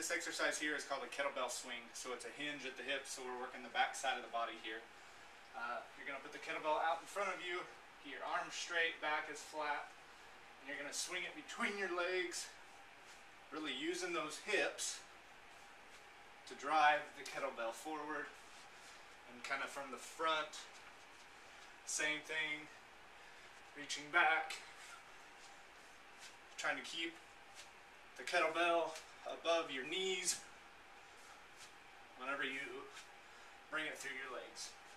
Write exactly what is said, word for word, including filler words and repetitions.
This exercise here is called a kettlebell swing. So it's a hinge at the hip, so we're working the back side of the body here. Uh, you're going to put the kettlebell out in front of you, get your arms straight, back is flat, and you're going to swing it between your legs, really using those hips to drive the kettlebell forward. And kind of from the front, same thing, reaching back, trying to keep the kettlebell above your knees whenever you bring it through your legs.